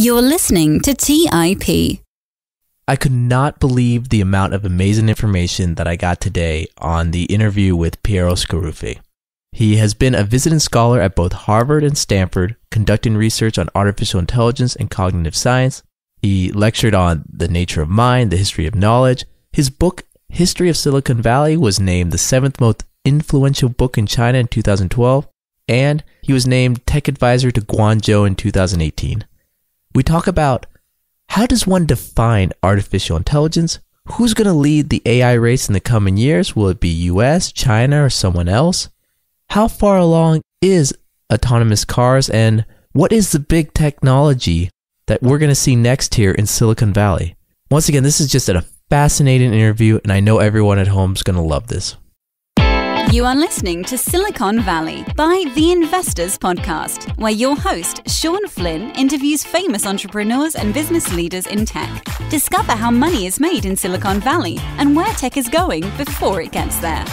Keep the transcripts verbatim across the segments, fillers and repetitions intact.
You're listening to T I P. I could not believe the amount of amazing information that I got today on the interview with Piero Scaruffi. He has been a visiting scholar at both Harvard and Stanford, conducting research on artificial intelligence and cognitive science. He lectured on the nature of mind, the history of knowledge. His book, History of Silicon Valley, was named the seventh most influential book in China in two thousand twelve, and he was named Tech Advisor to Guangzhou in two thousand eighteen. We talk about how does one define artificial intelligence? Who's going to lead the A I race in the coming years? Will it be U S, China, or someone else? How far along is autonomous cars, and what is the big technology that we're going to see next here in Silicon Valley? Once again, this is just a fascinating interview, and I know everyone at home is going to love this. You are listening to Silicon Valley by The Investors Podcast, where your host, Sean Flynn, interviews famous entrepreneurs and business leaders in tech. Discover how money is made in Silicon Valley and where tech is going before it gets there.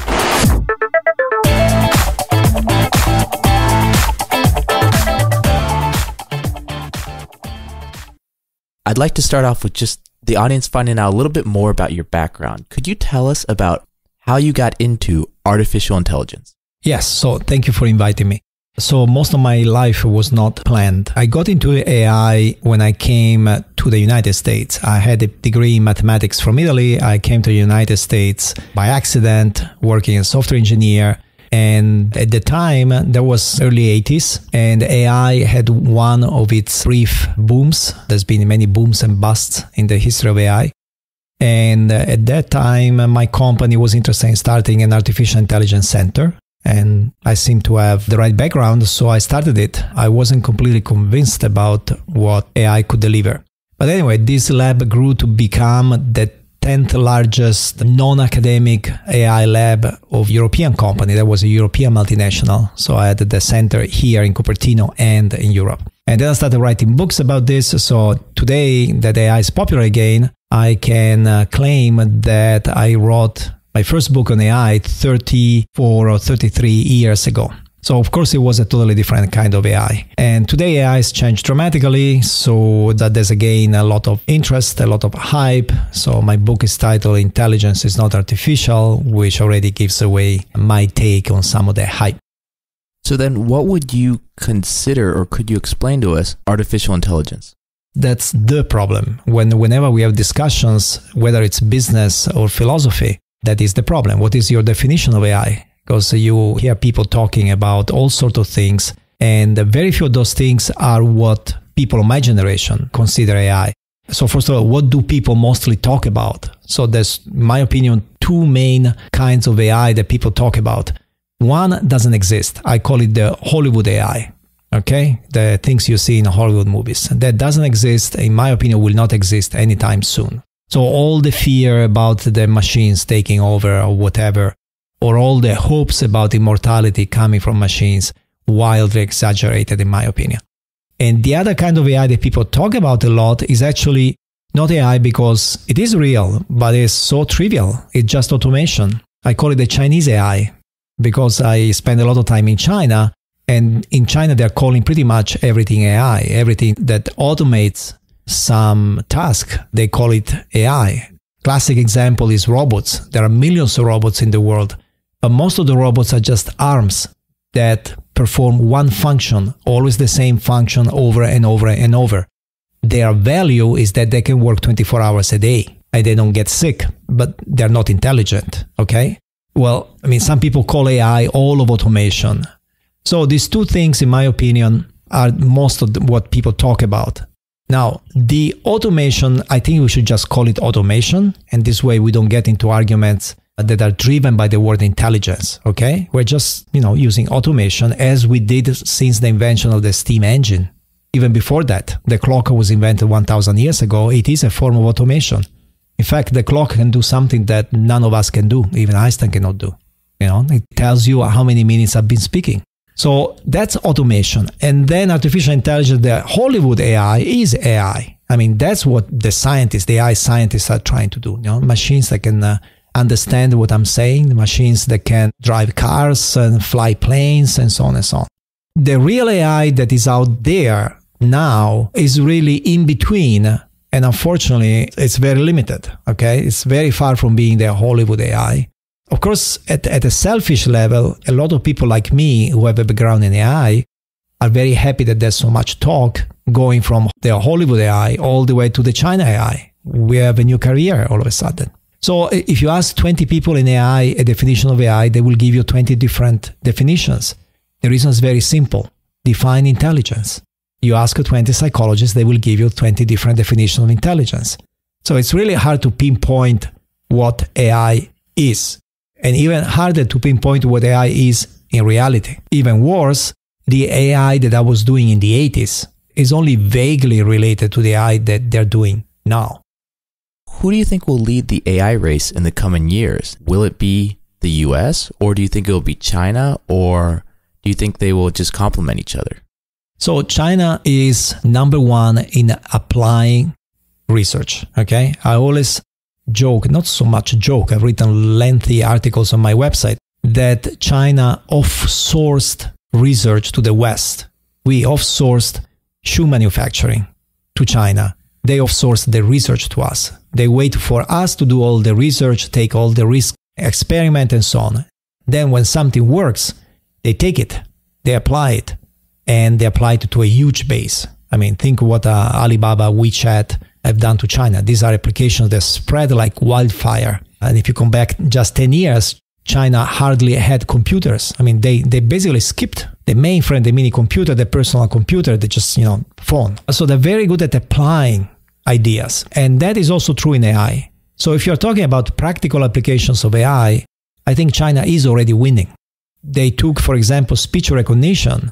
I'd like to start off with just the audience finding out a little bit more about your background. Could you tell us about how you got into artificial intelligence? Yes, so thank you for inviting me. So most of my life was not planned. I got into A I when I came to the United States. I had a degree in mathematics from Italy. I came to the United States by accident, working as a software engineer. And at the time, there was early eighties, and A I had one of its brief booms. There's been many booms and busts in the history of A I. And at that time, my company was interested in starting an artificial intelligence center. And I seemed to have the right background, so I started it. I wasn't completely convinced about what A I could deliver. But anyway, this lab grew to become the tenth largest non-academic A I lab of European company. That was a European multinational. So I had the center here in Cupertino and in Europe. And then I started writing books about this. So today that A I is popular again, I can uh, claim that I wrote my first book on A I thirty-four or thirty-three years ago. So of course it was a totally different kind of A I. And today A I has changed dramatically, so that there's again a lot of interest, a lot of hype. So my book is titled Intelligence is Not Artificial, which already gives away my take on some of the hype. So then what would you consider, or could you explain to us, artificial intelligence? That's the problem. When whenever we have discussions, whether it's business or philosophy, that is the problem. What is your definition of A I? Because you hear people talking about all sorts of things, and very few of those things are what people of my generation consider A I. So first of all, what do people mostly talk about? So there's, in my opinion, two main kinds of A I that people talk about. One doesn't exist. I call it the Hollywood A I. Okay, the things you see in Hollywood movies. That doesn't exist, in my opinion, will not exist anytime soon. So all the fear about the machines taking over or whatever, or all the hopes about immortality coming from machines, wildly exaggerated in my opinion. And the other kind of A I that people talk about a lot is actually not A I because it is real, but it's so trivial. It's just automation. I call it the Chinese A I because I spend a lot of time in China. And in China, they're calling pretty much everything A I. Everything that automates some task, they call it A I. Classic example is robots. There are millions of robots in the world, but most of the robots are just arms that perform one function, always the same function over and over and over. Their value is that they can work twenty-four hours a day and they don't get sick, but they're not intelligent, okay? Well, I mean, some people call A I all of automation. So these two things, in my opinion, are most of the, what people talk about. Now, the automation, I think we should just call it automation. And this way we don't get into arguments that are driven by the word intelligence, okay? We're just, you know, using automation as we did since the invention of the steam engine. Even before that, the clock was invented one thousand years ago. It is a form of automation. In fact, the clock can do something that none of us can do, even Einstein cannot do. You know, it tells you how many minutes I've been speaking. So that's automation. And then artificial intelligence, the Hollywood A I is A I. I mean, that's what the scientists, the A I scientists are trying to do. You know, machines that can uh, understand what I'm saying, the machines that can drive cars and fly planes and so on and so on. The real A I that is out there now is really in between. And unfortunately, it's very limited. Okay. It's very far from being the Hollywood A I. Of course, at, at a selfish level, a lot of people like me who have a background in A I are very happy that there's so much talk going from the Hollywood A I all the way to the China A I. We have a new career all of a sudden. So if you ask twenty people in A I a definition of A I, they will give you twenty different definitions. The reason is very simple. Define intelligence. You ask twenty psychologists, they will give you twenty different definitions of intelligence. So it's really hard to pinpoint what A I is. And even harder to pinpoint what A I is in reality. Even worse, the A I that I was doing in the eighties is only vaguely related to the A I that they're doing now. Who do you think will lead the A I race in the coming years? Will it be the U S, or do you think it will be China, or do you think they will just complement each other? So China is number one in applying research, okay? I always joke, not so much joke, I've written lengthy articles on my website, that China off-sourced research to the West. We off-sourced shoe manufacturing to China. They off-sourced the research to us. They wait for us to do all the research, take all the risk, experiment and so on. Then when something works, they take it, they apply it, and they apply it to a huge base. I mean, think what uh, Alibaba, WeChat have done to China. These are applications that spread like wildfire. And if you come back just ten years, China hardly had computers. I mean, they, they basically skipped the mainframe, the mini computer, the personal computer, they just, you know, phone. So they're very good at applying ideas. And that is also true in A I. So if you're talking about practical applications of A I, I think China is already winning. They took, for example, speech recognition,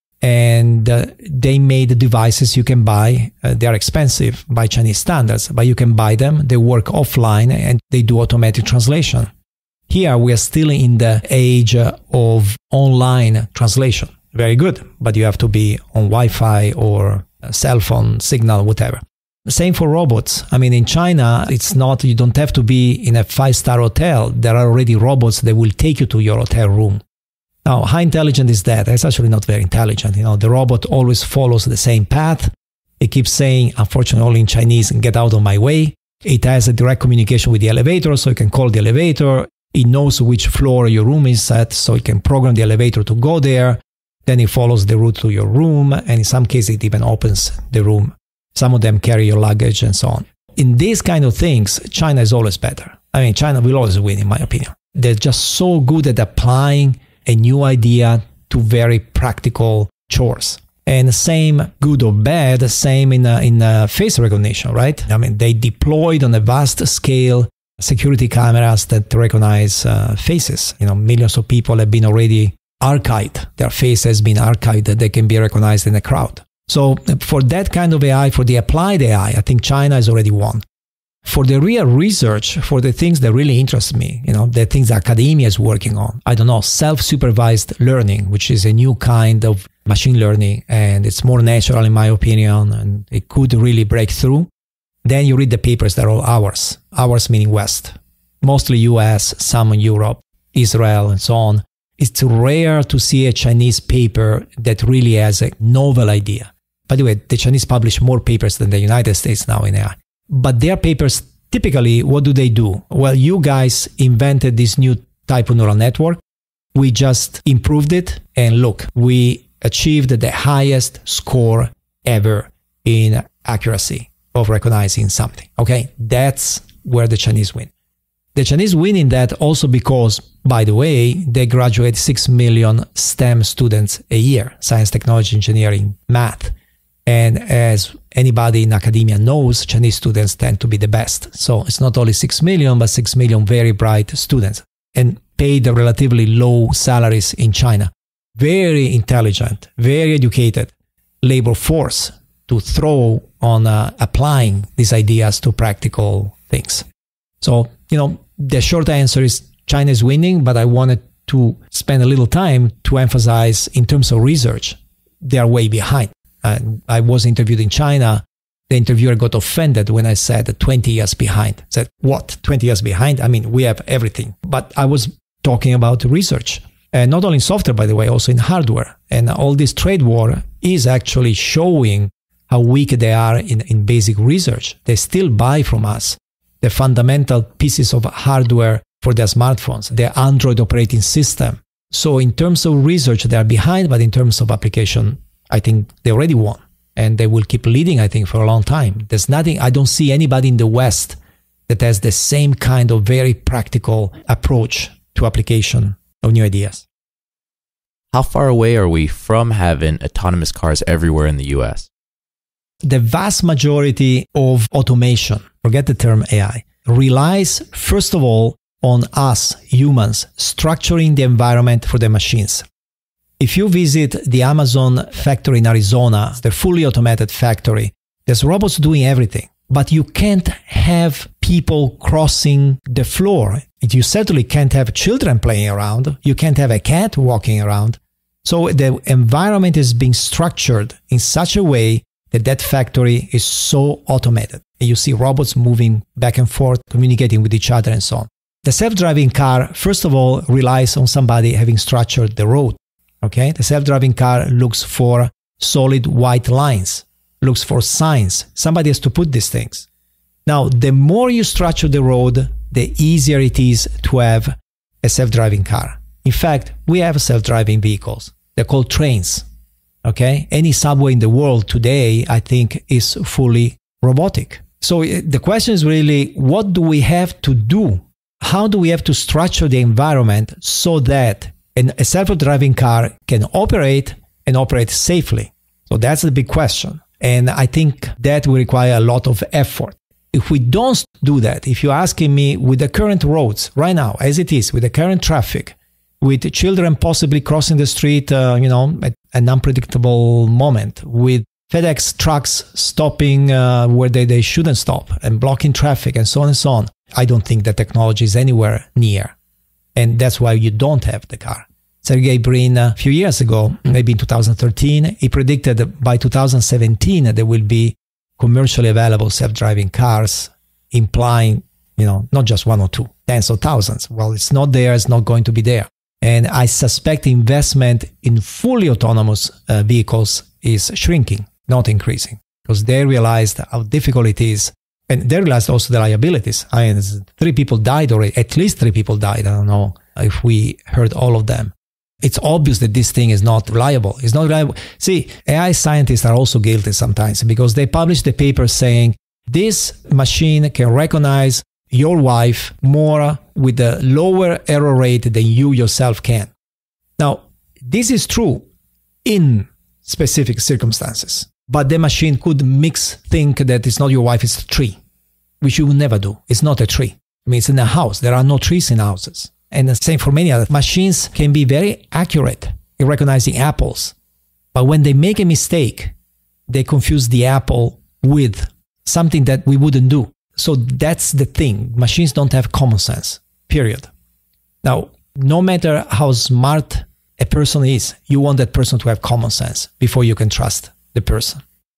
and uh, they made devices you can buy. Uh, they are expensive by Chinese standards, but you can buy them. They work offline and they do automatic translation. Here we are still in the age of online translation. Very good, but you have to be on Wi-Fi or a cell phone signal, whatever. Same for robots. I mean, in China, it's not, you don't have to be in a five-star hotel. There are already robots that will take you to your hotel room. Now, how intelligent is that? It's actually not very intelligent. You know, the robot always follows the same path. It keeps saying, unfortunately, only in Chinese, get out of my way. It has a direct communication with the elevator, so you can call the elevator. It knows which floor your room is at, so it can program the elevator to go there. Then it follows the route to your room, and in some cases, it even opens the room. Some of them carry your luggage and so on. In these kind of things, China is always better. I mean, China will always win, in my opinion. They're just so good at applying a new idea to very practical chores. And same, good or bad, same in uh, in uh, face recognition, right? I mean, they deployed on a vast scale security cameras that recognize uh, faces. You know, millions of people have been already archived. Their face has been archived that they can be recognized in a crowd. So for that kind of A I, for the applied A I, I think China has already won. For the real research, for the things that really interest me, you know, the things that academia is working on, I don't know, self-supervised learning, which is a new kind of machine learning, and it's more natural in my opinion, and it could really break through. Then you read the papers that are all ours, ours meaning West, mostly U S, some in Europe, Israel, and so on. It's rare to see a Chinese paper that really has a novel idea. By the way, the Chinese publish more papers than the United States now in A I. But their papers, typically, what do they do? Well, you guys invented this new type of neural network. We just improved it. And look, we achieved the highest score ever in accuracy of recognizing something. Okay, that's where the Chinese win. The Chinese win in that also because, by the way, they graduate six million STEM students a year, science, technology, engineering, math. And as anybody in academia knows, Chinese students tend to be the best. So it's not only six million, but six million very bright students and paid relatively low salaries in China. Very intelligent, very educated labor force to throw on uh, applying these ideas to practical things. So, you know, the short answer is China is winning, but I wanted to spend a little time to emphasize in terms of research, they are way behind. Uh, I was interviewed in China. The interviewer got offended when I said twenty years behind. I said, what, twenty years behind? I mean, we have everything. But I was talking about research. And not only in software, by the way, also in hardware. And all this trade war is actually showing how weak they are in, in basic research. They still buy from us the fundamental pieces of hardware for their smartphones, their Android operating system. So in terms of research, they are behind, but in terms of application, I think they already won. And they will keep leading, I think, for a long time. There's nothing, I don't see anybody in the West that has the same kind of very practical approach to application of new ideas. How far away are we from having autonomous cars everywhere in the U S? The vast majority of automation, forget the term A I, relies, first of all, on us, humans, structuring the environment for the machines. If you visit the Amazon factory in Arizona, the fully automated factory, there's robots doing everything. But you can't have people crossing the floor. You certainly can't have children playing around. You can't have a cat walking around. So the environment is being structured in such a way that that factory is so automated. And you see robots moving back and forth, communicating with each other and so on. The self-driving car, first of all, relies on somebody having structured the road. Okay? The self-driving car looks for solid white lines, looks for signs. Somebody has to put these things. Now, the more you structure the road, the easier it is to have a self-driving car. In fact, we have self-driving vehicles. They're called trains. Okay? Any subway in the world today, I think, is fully robotic. So the question is really, what do we have to do? How do we have to structure the environment so that an, a self-driving car can operate and operate safely? So that's the big question. And I think that will require a lot of effort. If we don't do that, if you're asking me with the current roads right now, as it is, with the current traffic, with children possibly crossing the street, uh, you know, at an unpredictable moment, with FedEx trucks stopping uh, where they, they shouldn't stop and blocking traffic and so on and so on, I don't think that technology is anywhere near. And that's why you don't have the car. Sergey Brin, a few years ago, maybe in two thousand thirteen, he predicted that by two thousand seventeen there will be commercially available self-driving cars, implying, you know, not just one or two, tens of thousands. Well, it's not there, it's not going to be there. And I suspect investment in fully autonomous uh, vehicles is shrinking, not increasing, because they realized how difficult it is. And they realized also the liabilities. I mean, three people died already, at least three people died. I don't know if we heard all of them. It's obvious that this thing is not reliable. It's not reliable. See, A I scientists are also guilty sometimes because they publish the paper saying this machine can recognize your wife more with a lower error rate than you yourself can. Now, this is true in specific circumstances, but the machine could mix, think that it's not your wife, it's a tree, which you would never do. It's not a tree. I mean, it's in a house. There are no trees in houses. And the same for many other machines can be very accurate in recognizing apples. But when they make a mistake, they confuse the apple with something that we wouldn't do. So that's the thing. Machines don't have common sense, period. Now, no matter how smart a person is, you want that person to have common sense before you can trust the person.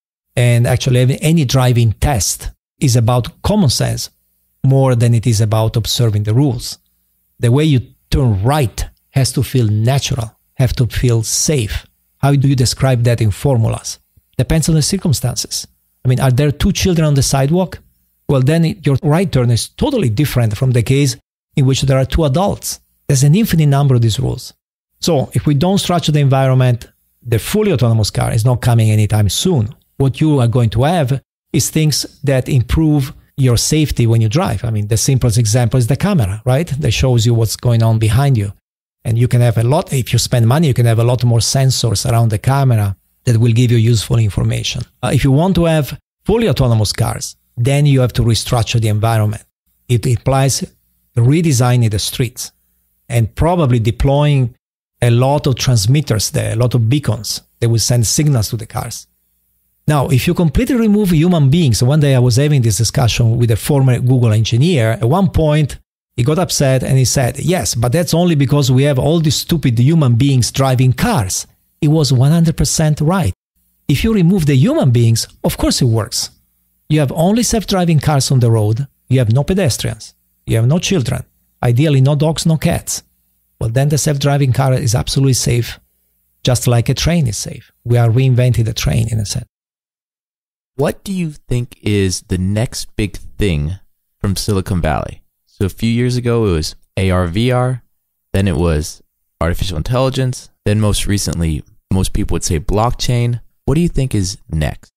And actually, any driving test is about common sense more than it is about observing the rules. The way you turn right has to feel natural, have to feel safe. How do you describe that in formulas? Depends on the circumstances. I mean, are there two children on the sidewalk? Well, then your right turn is totally different from the case in which there are two adults. There's an infinite number of these rules. So if we don't structure the environment, the fully autonomous car is not coming anytime soon. What you are going to have is things that improve your safety when you drive. I mean, the simplest example is the camera, right? That shows you what's going on behind you. And you can have a lot, if you spend money, you can have a lot more sensors around the camera that will give you useful information. Uh, if you want to have fully autonomous cars, then you have to restructure the environment. It implies redesigning the streets and probably deploying a lot of transmitters there, a lot of beacons that will send signals to the cars. Now, if you completely remove human beings, one day I was having this discussion with a former Google engineer. At one point, he got upset and he said, yes, but that's only because we have all these stupid human beings driving cars. He was one hundred percent right. If you remove the human beings, of course it works. You have only self-driving cars on the road. You have no pedestrians. You have no children. Ideally, no dogs, no cats. Well, then the self-driving car is absolutely safe, just like a train is safe. We are reinventing the train in a sense. What do you think is the next big thing from Silicon Valley? So a few years ago, it was A R, V R. Then it was artificial intelligence. Then most recently, most people would say blockchain. What do you think is next?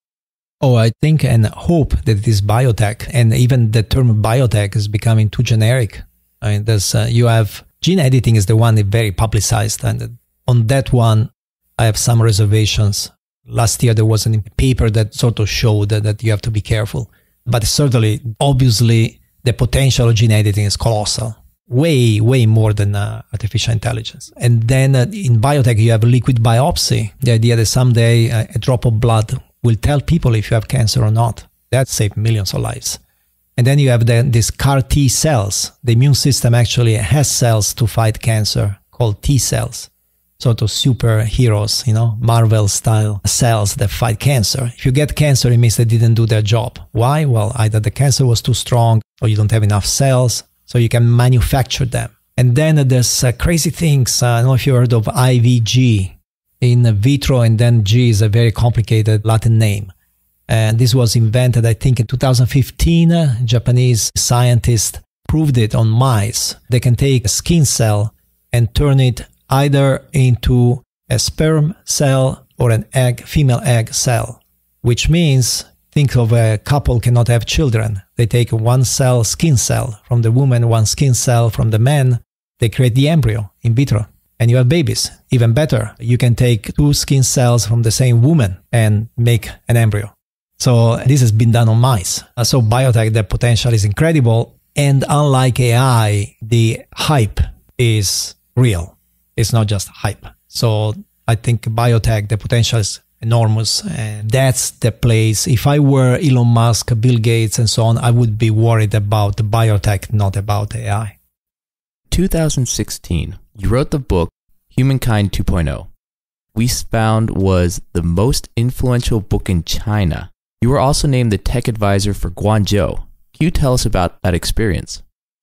Oh, I think and hope that it is biotech. And even the term biotech is becoming too generic. I mean, there's, uh, you have gene editing is the one that's very publicized. And on that one, I have some reservations. Last year, there was a paper that sort of showed that, that you have to be careful. But certainly, obviously, the potential of gene editing is colossal. Way, way more than uh, artificial intelligence. And then uh, in biotech, you have liquid biopsy. The idea that someday uh, a drop of blood will tell people if you have cancer or not. That saved millions of lives. And then you have the, these C A R T cells. The immune system actually has cells to fight cancer called T cells. Sort of superheroes, you know, Marvel-style cells that fight cancer. If you get cancer, it means they didn't do their job. Why? Well, either the cancer was too strong or you don't have enough cells, so you can manufacture them. And then there's uh, crazy things. Uh, I don't know if you heard of I V G, in vitro, and then G is a very complicated Latin name. And this was invented, I think, in two thousand fifteen. Uh, Japanese scientists proved it on mice. They can take a skin cell and turn it either into a sperm cell or an egg, female egg cell, which means, think of a couple cannot have children. They take one cell, skin cell from the woman, one skin cell from the man. They create the embryo in vitro and you have babies. Even better, you can take two skin cells from the same woman and make an embryo. So this has been done on mice. So biotech, the potential is incredible. And unlike A I, the hype is real. It's not just hype. So I think biotech, the potential is enormous. And that's the place. If I were Elon Musk, Bill Gates, and so on, I would be worried about biotech, not about A I. two thousand sixteen, you wrote the book Humankind two point oh. We found was the most influential book in China. You were also named the tech advisor for Guangzhou. Can you tell us about that experience?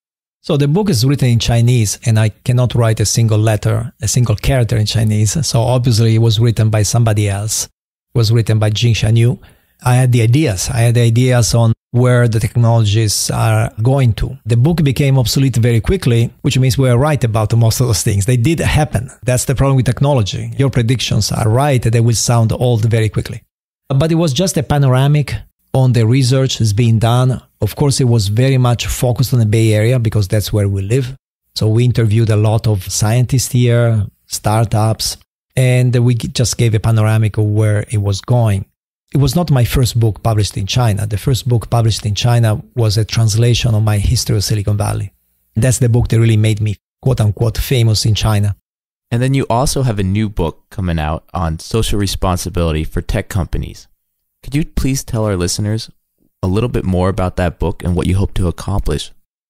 So the book is written in Chinese, and I cannot write a single letter, a single character in Chinese. So obviously it was written by somebody else. It was written by Jing Xianyu. I had the ideas. I had the ideas on where the technologies are going to. The book became obsolete very quickly, which means we are right about most of those things. They did happen. That's the problem with technology. Your predictions are right. They will sound old very quickly. But it was just a panoramic on the research that's being done. Of course, it was very much focused on the Bay Area because that's where we live. So we interviewed a lot of scientists here, startups, and we just gave a panoramic of where it was going. It was not my first book published in China. The first book published in China was a translation of my history of Silicon Valley. That's the book that really made me, quote unquote, famous in China. And then you also have a new book coming out on social responsibility for tech companies. Could you please tell our listeners a little bit more about that book and what you hope to accomplish?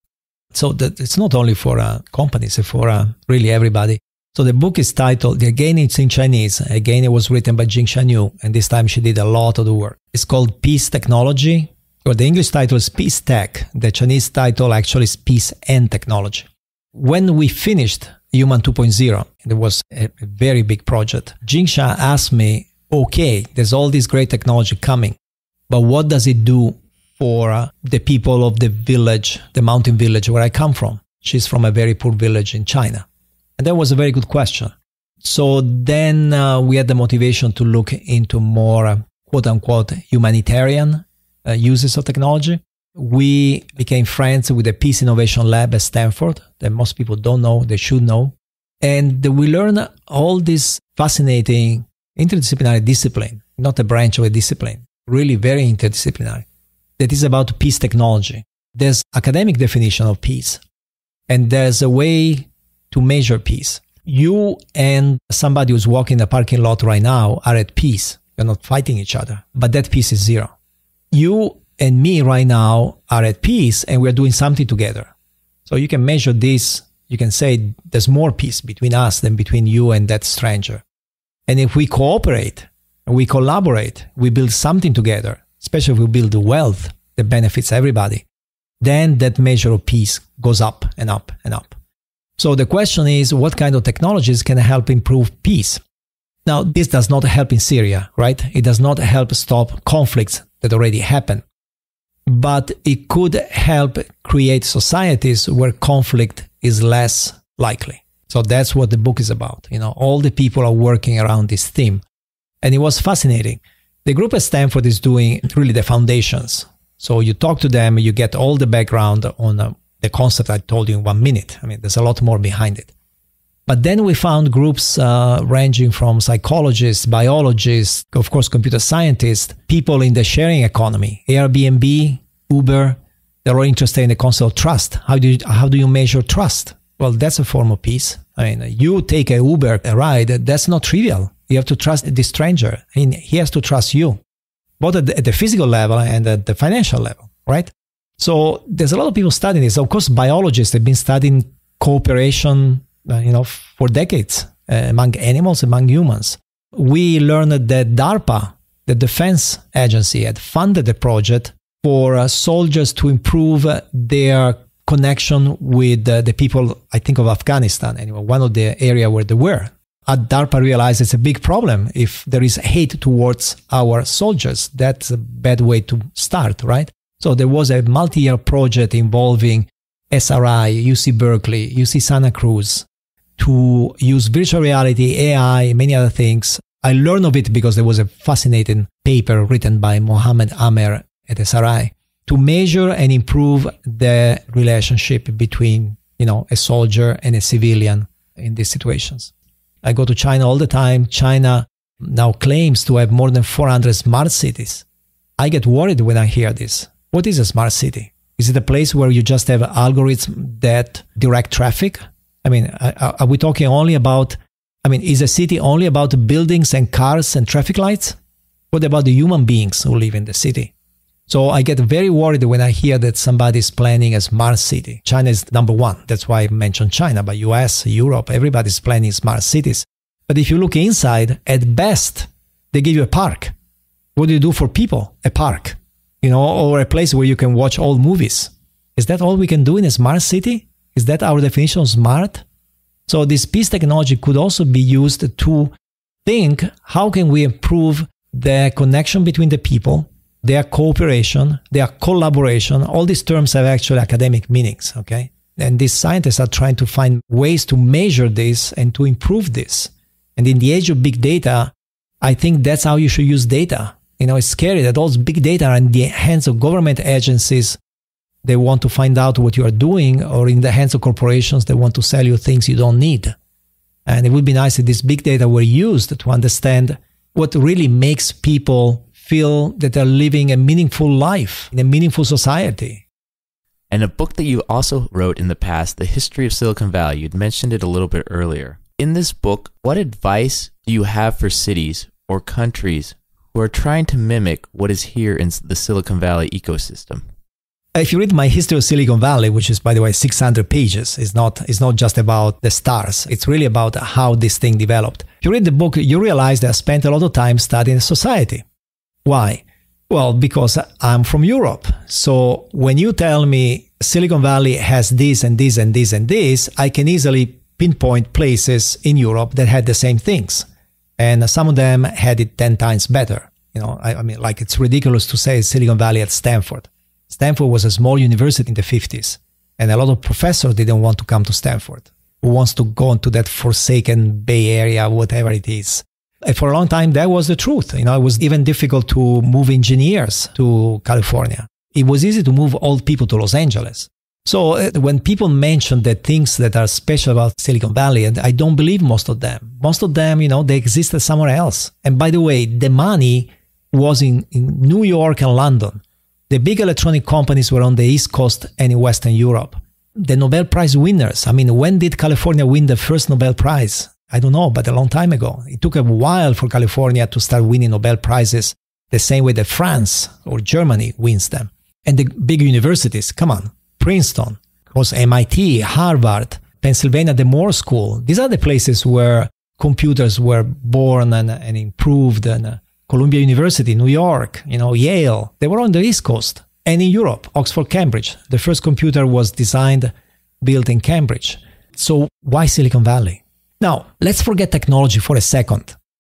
So that it's not only for uh, companies, it's for uh, really everybody. So the book is titled, again it's in Chinese, again it was written by Jing Xianyu, and this time she did a lot of the work. It's called Peace Technology, or the English title is Peace Tech. The Chinese title actually is Peace and Technology. When we finished Human two point oh, it was a, a very big project, Jing Xianyu asked me, okay, there's all this great technology coming, but what does it do for uh, the people of the village, the mountain village where I come from? She's from a very poor village in China. And that was a very good question. So then uh, we had the motivation to look into more, uh, quote unquote, humanitarian uh, uses of technology. We became friends with the Peace Innovation Lab at Stanford that most people don't know, they should know. And we learned all this fascinating interdisciplinary discipline, not a branch of a discipline, really very interdisciplinary, that is about peace technology. There's academic definition of peace, and there's a way to measure peace. You and somebody who's walking the parking lot right now are at peace. You're not fighting each other, but that peace is zero. You and me right now are at peace and we're doing something together. So you can measure this. You can say there's more peace between us than between you and that stranger. And if we cooperate and we collaborate, we build something together, especially if we build wealth that benefits everybody, then that measure of peace goes up and up and up. So the question is, what kind of technologies can help improve peace? Now, this does not help in Syria, right? It does not help stop conflicts that already happened. But it could help create societies where conflict is less likely. So that's what the book is about. You know, all the people are working around this theme. And it was fascinating. The group at Stanford is doing really the foundations. So you talk to them, you get all the background on uh, the concept I told you in one minute. I mean, there's a lot more behind it. But then we found groups uh, ranging from psychologists, biologists, of course, computer scientists, people in the sharing economy, Airbnb, Uber. They're all interested in the concept of trust. How do you, how do you measure trust? Well, that's a form of peace. I mean, you take a Uber a ride, that's not trivial. You have to trust the stranger. I mean, he has to trust you, both at the, at the physical level and at the financial level, right? So there's a lot of people studying this. Of course, biologists have been studying cooperation, uh, you know, for decades uh, among animals, among humans. We learned that DARPA, the defense agency, had funded a project for uh, soldiers to improve uh, their connection with uh, the people, I think of Afghanistan, anyway, one of the area where they were. At DARPA realized it's a big problem if there is hate towards our soldiers. That's a bad way to start, right? So there was a multi-year project involving S R I, U C Berkeley, U C Santa Cruz to use virtual reality, A I, many other things. I learned of it because there was a fascinating paper written by Mohammed Amer at S R I to measure and improve the relationship between, you know, a soldier and a civilian in these situations. I go to China all the time. China now claims to have more than four hundred smart cities. I get worried when I hear this. What is a smart city? Is it a place where you just have algorithms that direct traffic? I mean, are we talking only about, I mean, is a city only about buildings and cars and traffic lights? What about the human beings who live in the city? So I get very worried when I hear that somebody is planning a smart city. China is number one. That's why I mentioned China, but U S, Europe, everybody's planning smart cities. But if you look inside, at best, they give you a park. What do you do for people? A park, you know, or a place where you can watch old movies. Is that all we can do in a smart city? Is that our definition of smart? So this peace technology could also be used to think, how can we improve the connection between the people, their cooperation, their collaboration? All these terms have actually academic meanings, okay? And these scientists are trying to find ways to measure this and to improve this. And in the age of big data, I think that's how you should use data. You know, it's scary that all big data are in the hands of government agencies. They want to find out what you are doing, or in the hands of corporations that want to sell you things you don't need. And it would be nice if this big data were used to understand what really makes people feel that they're living a meaningful life in a meaningful society. And a book that you also wrote in the past, The History of Silicon Valley, you'd mentioned it a little bit earlier. In this book, what advice do you have for cities or countries who are trying to mimic what is here in the Silicon Valley ecosystem? If you read my History of Silicon Valley, which is, by the way, six hundred pages, it's not, it's not just about the stars. It's really about how this thing developed. If you read the book, you realize that I spent a lot of time studying society. Why? Well, because I'm from Europe. So when you tell me Silicon Valley has this and this and this and this, I can easily pinpoint places in Europe that had the same things. And some of them had it ten times better. You know, I, I mean, like, it's ridiculous to say Silicon Valley at Stanford. Stanford was a small university in the fifties, and a lot of professors didn't want to come to Stanford. Who wants to go into that forsaken Bay Area, whatever it is? And for a long time, that was the truth. You know, it was even difficult to move engineers to California. It was easy to move old people to Los Angeles. So uh, when people mention the things that are special about Silicon Valley, and I don't believe most of them. Most of them, you know, they existed somewhere else. And by the way, the money was in, in New York and London. The big electronic companies were on the East Coast and in Western Europe. The Nobel Prize winners, I mean, when did California win the first Nobel Prize? I don't know, but a long time ago. It took a while for California to start winning Nobel Prizes the same way that France or Germany wins them. And the big universities, come on, Princeton, of course, M I T, Harvard, Pennsylvania, the Moore School. These are the places where computers were born and, and improved, and uh, Columbia University, New York, you know, Yale, they were on the East Coast. And in Europe, Oxford, Cambridge, the first computer was designed, built in Cambridge. So why Silicon Valley? Now, let's forget technology for a second.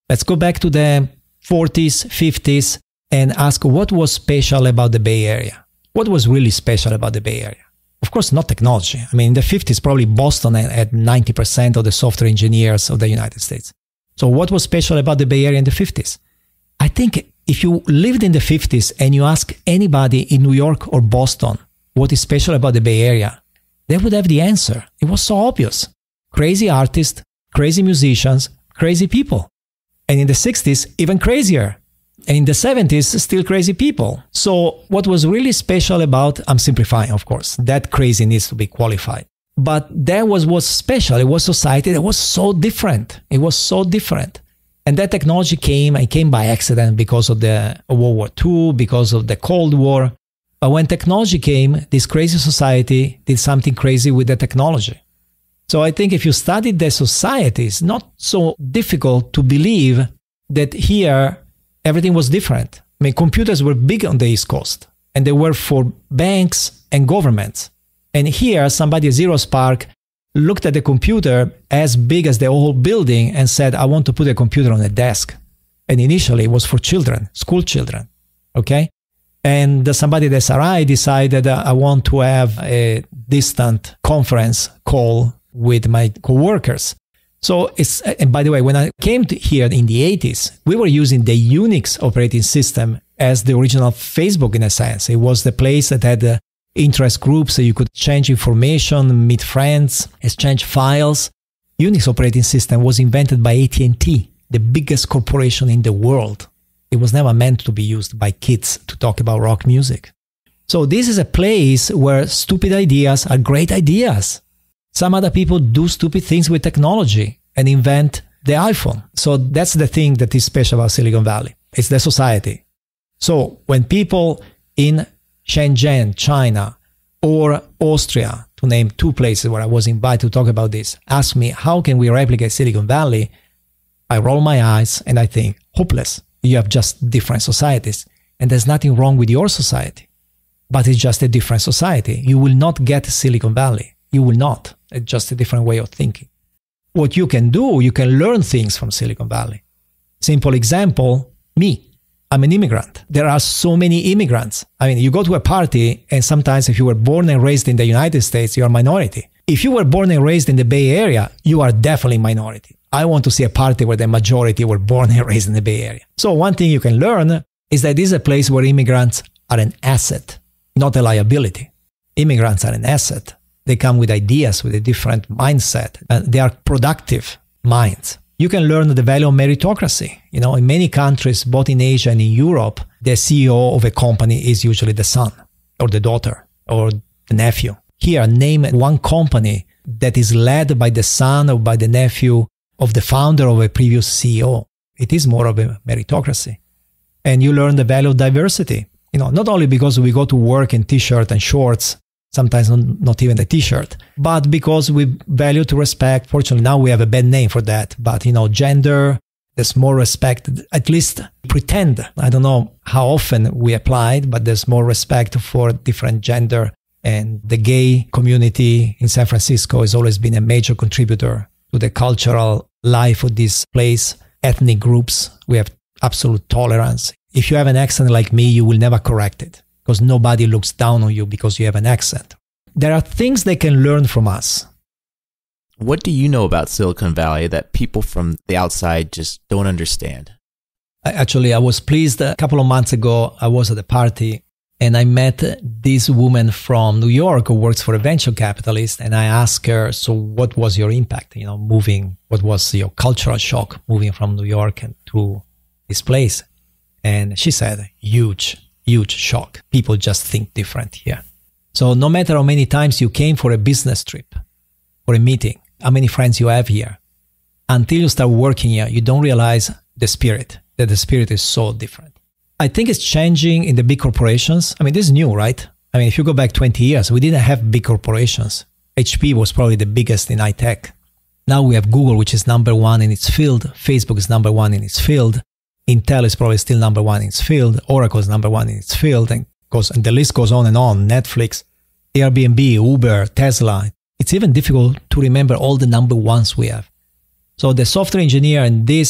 Let's go back to the forties, fifties and ask what was special about the Bay Area. What was really special about the Bay Area? Of course, not technology. I mean, in the fifties, probably Boston had ninety percent of the software engineers of the United States. So what was special about the Bay Area in the fifties? I think if you lived in the fifties and you ask anybody in New York or Boston what is special about the Bay Area, they would have the answer. It was so obvious. Crazy artists, crazy musicians, crazy people. And in the sixties, even crazier. And in the seventies, still crazy people. So what was really special about, I'm simplifying, of course, that crazy needs to be qualified. But that was what's special. It was society that was so different. It was so different. And that technology came, it came by accident because of the World War Two, because of the Cold War. But when technology came, this crazy society did something crazy with the technology. So I think if you study the society, it's not so difficult to believe that here everything was different. I mean, computers were big on the East Coast, and they were for banks and governments. And here, somebody at ZeroSpark looked at the computer as big as the whole building and said, I want to put a computer on a desk. And initially, it was for children, school children, okay? And somebody at S R I decided, uh, I want to have a distant conference call with my coworkers. So it's, and by the way, when I came to here in the eighties, we were using the Unix operating system as the original Facebook in a sense. It was the place that had uh, interest groups, so you could exchange information, meet friends, exchange files. Unix operating system was invented by A T and T, the biggest corporation in the world. It was never meant to be used by kids to talk about rock music. So this is a place where stupid ideas are great ideas. Some other people do stupid things with technology and invent the iPhone. So that's the thing that is special about Silicon Valley. It's the society. So when people in Shenzhen, China, or Austria, to name two places where I was invited to talk about this, ask me, how can we replicate Silicon Valley? I roll my eyes and I think, hopeless. You have just different societies. And there's nothing wrong with your society. But it's just a different society. You will not get Silicon Valley. You will not. It's just a different way of thinking. What you can do, you can learn things from Silicon Valley. Simple example, me. I'm an immigrant. There are so many immigrants. I mean, you go to a party and sometimes if you were born and raised in the United States, you're a minority. If you were born and raised in the Bay Area, you are definitely a minority. I want to see a party where the majority were born and raised in the Bay Area. So one thing you can learn is that this is a place where immigrants are an asset, not a liability. Immigrants are an asset. They come with ideas, with a different mindset. And they are productive minds. You can learn the value of meritocracy. You know, in many countries, both in Asia and in Europe, the C E O of a company is usually the son or the daughter or the nephew. Here, name one company that is led by the son or by the nephew of the founder of a previous C E O. It is more of a meritocracy. And you learn the value of diversity. You know, not only because we go to work in t-shirt and shorts, sometimes not even a t-shirt, but because we value to respect. Fortunately, now we have a bad name for that. But, you know, gender, there's more respect, at least pretend. I don't know how often we apply it, but there's more respect for different gender. And the gay community in San Francisco has always been a major contributor to the cultural life of this place. Ethnic groups, we have absolute tolerance. If you have an accent like me, you will never correct it, because nobody looks down on you because you have an accent. There are things they can learn from us. What do you know about Silicon Valley that people from the outside just don't understand? Actually, I was pleased a couple of months ago. I was at a party and I met this woman from New York who works for a venture capitalist. And I asked her, so what was your impact, you know, moving, what was your cultural shock moving from New York and to this place? And she said, huge. Huge shock. People just think different here. So no matter how many times you came for a business trip or a meeting, how many friends you have here, until you start working here, you don't realize the spirit, that the spirit is so different. I think it's changing in the big corporations. I mean, this is new, right? I mean, if you go back twenty years, we didn't have big corporations. H P was probably the biggest in high tech. Now we have Google, which is number one in its field. Facebook is number one in its field. Intel is probably still number one in its field. Oracle is number one in its field. And, goes, and the list goes on and on. Netflix, Airbnb, Uber, Tesla. It's even difficult to remember all the number ones we have. So the software engineer in this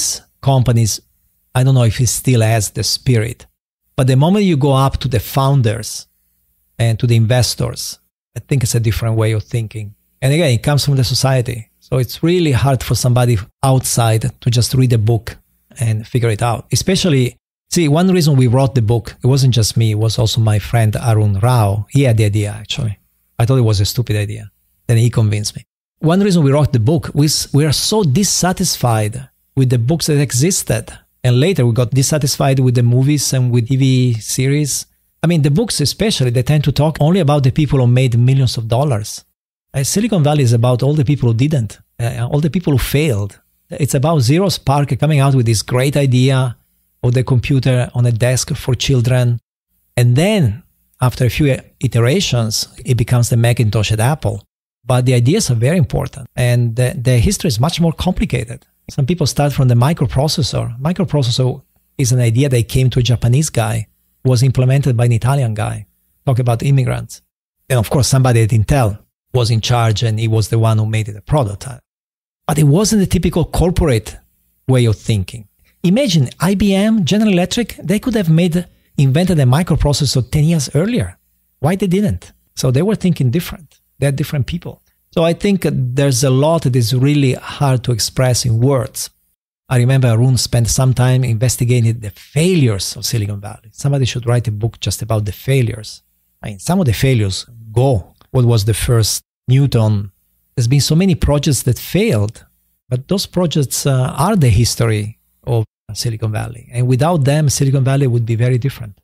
companies, I don't know if he still has the spirit. But the moment you go up to the founders and to the investors, I think it's a different way of thinking. And again, it comes from the society. So it's really hard for somebody outside to just read a book and figure it out. Especially, see, one reason we wrote the book, it wasn't just me, it was also my friend Arun Rao. He had the idea, actually. I thought it was a stupid idea. Then he convinced me. One reason we wrote the book was we are so dissatisfied with the books that existed. And later we got dissatisfied with the movies and with T V series. I mean, the books especially, they tend to talk only about the people who made millions of dollars. Uh, Silicon Valley is about all the people who didn't, uh, all the people who failed. It's about Xerox PARC coming out with this great idea of the computer on a desk for children. And then, after a few iterations, it becomes the Macintosh at Apple. But the ideas are very important. And the, the history is much more complicated. Some people start from the microprocessor. Microprocessor is an idea that came to a Japanese guy, was implemented by an Italian guy. Talk about immigrants. And of course, somebody at Intel was in charge and he was the one who made it a prototype. But it wasn't the typical corporate way of thinking. Imagine I B M, General Electric, they could have made, invented a microprocessor ten years earlier. Why they didn't? So they were thinking different. They're different people. So I think there's a lot that is really hard to express in words. I remember Arun spent some time investigating the failures of Silicon Valley. Somebody should write a book just about the failures. I mean, some of the failures go. What was the first Newton? There's been so many projects that failed, but those projects uh, are the history of Silicon Valley. And without them, Silicon Valley would be very different.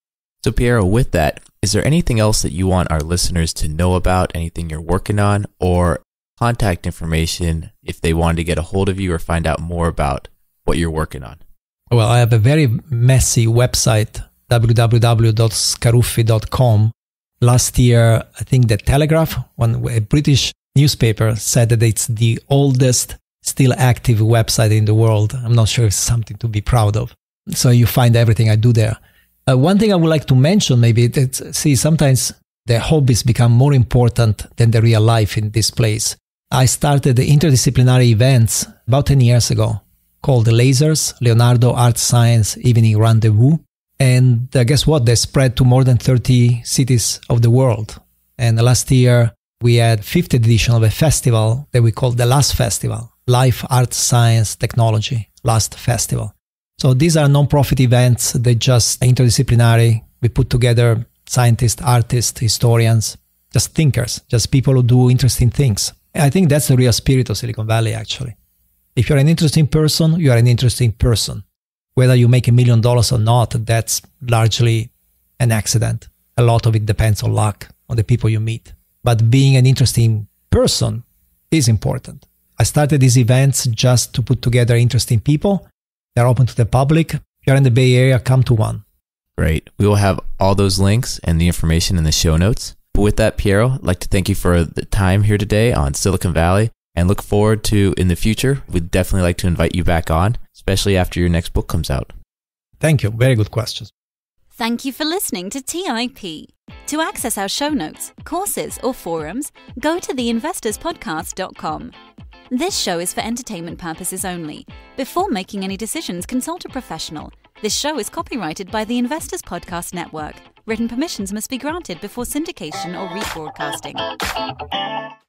So Piero, with that, is there anything else that you want our listeners to know about, anything you're working on, or contact information if they wanted to get a hold of you or find out more about what you're working on? Well, I have a very messy website, w w w dot scaruffi dot com. Last year, I think The Telegraph, one, a British newspaper, said that it's the oldest still active website in the world. I'm not sure if it's something to be proud of. So you find everything I do there. Uh, one thing I would like to mention, maybe, that, see, sometimes the hobbies become more important than the real life in this place. I started the interdisciplinary events about ten years ago called the Lasers, Leonardo Art Science Evening Rendezvous. And uh, guess what? They spread to more than thirty cities of the world. And last year, we had fiftieth edition of a festival that we called the LAST Festival, Life, Art, Science, Technology, LAST Festival. So these are non-profit events that just interdisciplinary. We put together scientists, artists, historians, just thinkers, just people who do interesting things. And I think that's the real spirit of Silicon Valley, actually. If you're an interesting person, you are an interesting person. Whether you make a million dollars or not, that's largely an accident. A lot of it depends on luck, on the people you meet. But being an interesting person is important. I started these events just to put together interesting people. They're open to the public. If you're in the Bay Area, come to one. Great. We will have all those links and the information in the show notes. But with that, Piero, I'd like to thank you for the time here today on Silicon Valley and look forward to, in the future, we'd definitely like to invite you back on, especially after your next book comes out. Thank you. Very good questions. Thank you for listening to T I P. To access our show notes, courses, or forums, go to the investors podcast dot com. This show is for entertainment purposes only. Before making any decisions, consult a professional. This show is copyrighted by the Investors Podcast Network. Written permissions must be granted before syndication or rebroadcasting.